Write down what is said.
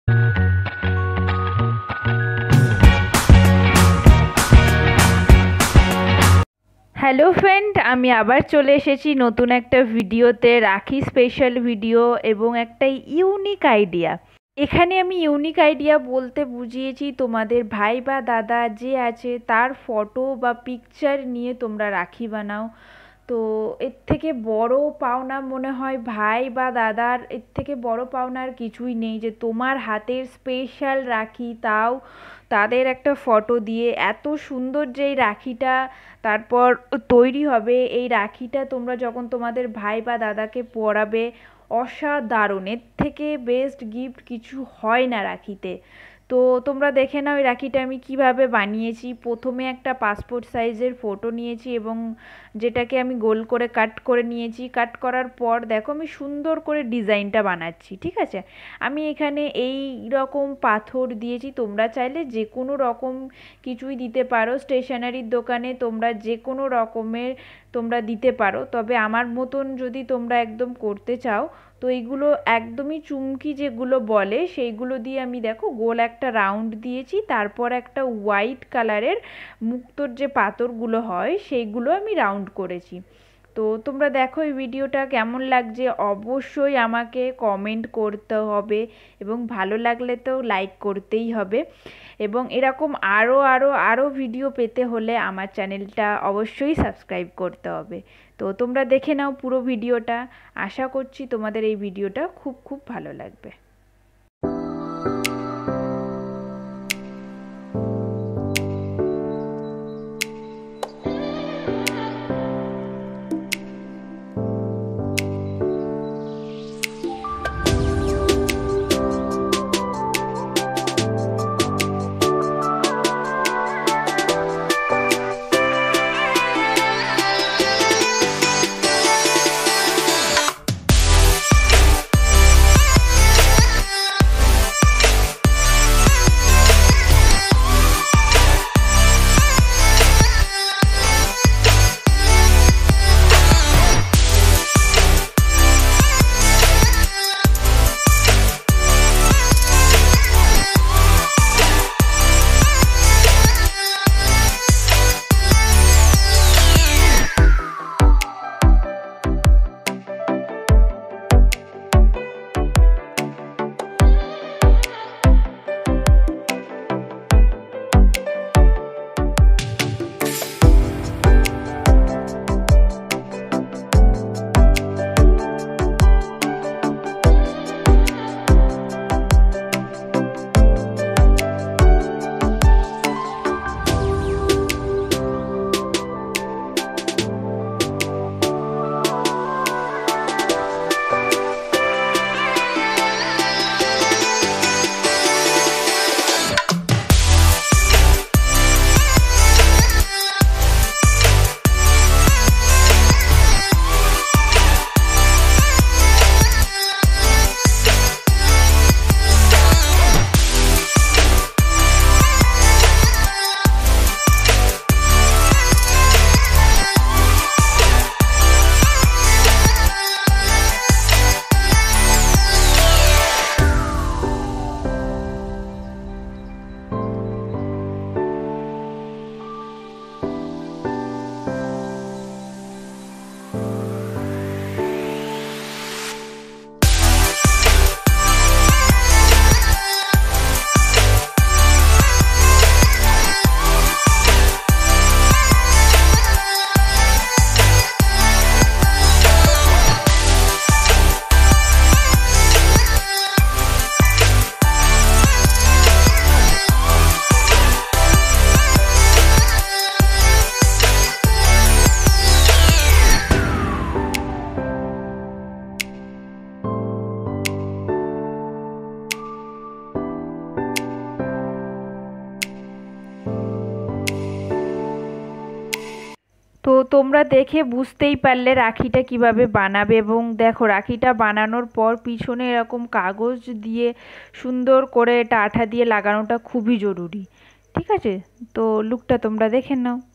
Hello friend, আমি আবার চলে এসেছি নতুন একটা ভিডিওতে, রাখি স্পেশাল ভিডিও এবং একটা ইউনিক আইডিয়া। এখানে আমি ইউনিক আইডিয়া বলতে বুঝিয়েছি তোমাদের ভাই বা দাদা যে আছে তার ফটো বা পিকচার নিয়ে তোমরা রাখি বানাও। তো এর থেকে বড় পাওনা মনে হয় ভাই বা দাদার, এর থেকে বড় পাওনা আর কিছুই নেই যে তোমার হাতের স্পেশাল রাখি, তাও তাদের একটা ফটো দিয়ে। এত সুন্দর যে এই রাখিটা তারপর তৈরি হবে, এই রাখিটা তোমরা যখন তোমাদের ভাই বা দাদাকে পরাবে, অসাধারণ। এর থেকে বেস্ট গিফট কিছু হয় না রাখিতে। তো তোমরা দেখে নাও এই রাখিটা আমি কিভাবে বানিয়েছি। প্রথমে একটা পাসপোর্ট সাইজের ফটো নিয়েছি এবং যেটাকে আমি গোল করে কাট করে নিয়েছি। কাট করার পর দেখো আমি সুন্দর করে ডিজাইনটা বানাচ্ছি, ঠিক আছে। আমি এখানে এই রকম পাথর দিয়েছি, তোমরা চাইলে যে কোনো রকম কিছুই দিতে পারো। স্টেশনারির দোকানে তোমরা যে কোনো রকমের তোমরা দিতে পারো, তবে আমার মতন যদি তোমরা একদম করতে চাও তো এইগুলো একদমই চুমকি যেগুলো বলে সেইগুলো দিয়ে আমি দেখো গোল একটা রাউন্ড দিয়েছি। তারপর একটা হোয়াইট কালারের মুক্তোর যে পাথরগুলো হয় সেইগুলো আমি রাউন্ড করেছি। তো তোমরা দেখো এই ভিডিওটা কেমন লাগছে অবশ্যই আমাকে কমেন্ট করতে হবে এবং ভালো লাগলে তো লাইক করতেই হবে। এবং এরকম আরও আরও আরও ভিডিও পেতে হলে আমার চ্যানেলটা অবশ্যই সাবস্ক্রাইব করতে হবে। তো তোমরা দেখে নাও পুরো ভিডিওটা। আশা করছি তোমাদের এই ভিডিওটা খুব খুব ভালো লাগবে। তো তোমরা দেখে বুঝতেই পারলে রাখিটা কিভাবে বানাবে। এবং দেখো রাখিটা বানানোর পর পিছনে এরকম কাগজ দিয়ে সুন্দর করে এটা আঠা দিয়ে লাগানোটা খুবই জরুরি, ঠিক আছে। তো লুকটা তোমরা দেখে নাও।